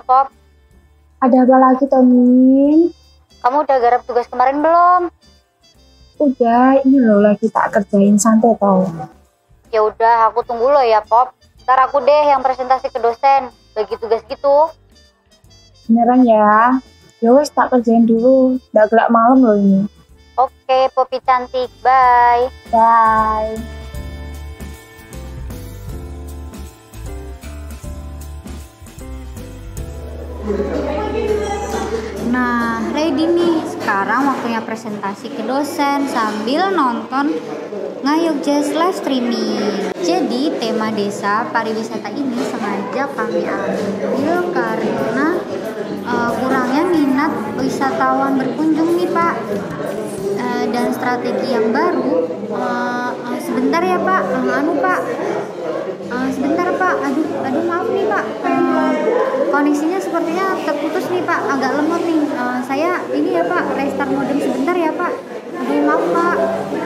Pop. Ada apa lagi, Tonin? Kamu udah garap tugas kemarin belum? Udah, ini loh lagi tak kerjain, santai tau. Ya udah, aku tunggu lo ya, Pop. Ntar aku deh yang presentasi ke dosen, bagi tugas gitu. Beneran ya? Ya wes tak kerjain dulu, udah gelap malam loh ini. Oke, Poppy cantik. Bye. Bye. Nah, ready nih. Sekarang waktunya presentasi ke dosen sambil nonton Ngayog Jazz live streaming. Jadi, tema desa pariwisata ini sengaja kami ambil karena kurangnya minat wisatawan berkunjung nih, Pak. Dan strategi yang baru, sebentar ya, Pak. Sebentar, Pak. Aduh, maaf nih, Pak. Koneksinya sepertinya terputus nih, Pak. Agak lemot nih. Saya ini ya, Pak. Restart modem sebentar ya, Pak. Aduh, maaf, Pak.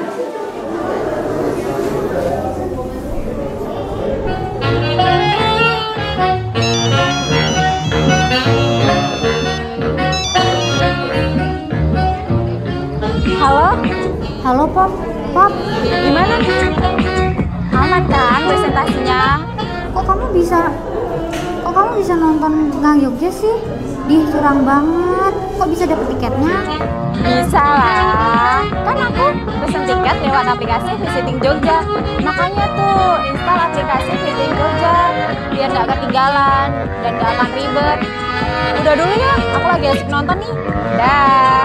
Halo, Halo, Pop. Pop, gimana? Aman kan presentasinya? kok kamu bisa nonton Ngayog Jazz sih? Curang banget. Kok bisa dapet tiketnya? Bisa lah. Kan aku pesen tiket lewat aplikasi Visiting Jogja. Makanya tuh install aplikasi Visiting Jogja biar nggak ketinggalan dan nggak akan ribet. Udah dulu ya, aku lagi asik nonton nih. Dah.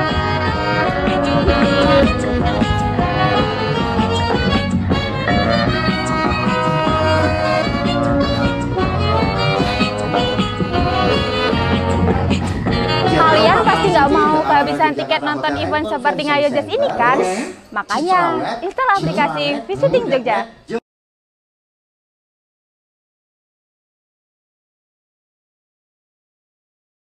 Kalian pasti nggak mau kehabisan tiket nonton event seperti Ngayog Jazz ini kan? Makanya install aplikasi Visiting Jogja.